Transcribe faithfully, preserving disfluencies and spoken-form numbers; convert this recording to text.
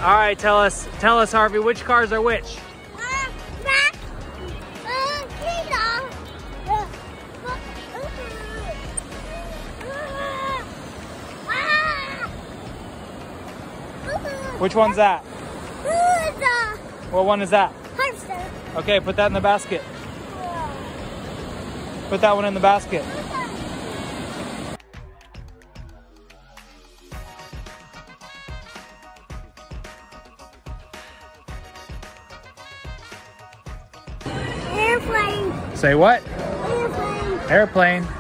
All right, tell us, tell us, Harvey, which cars are which? Which one's that? What one is that? Hamster. Okay, put that in the basket. Put that one in the basket. Airplane. Say what? Airplane. Airplane.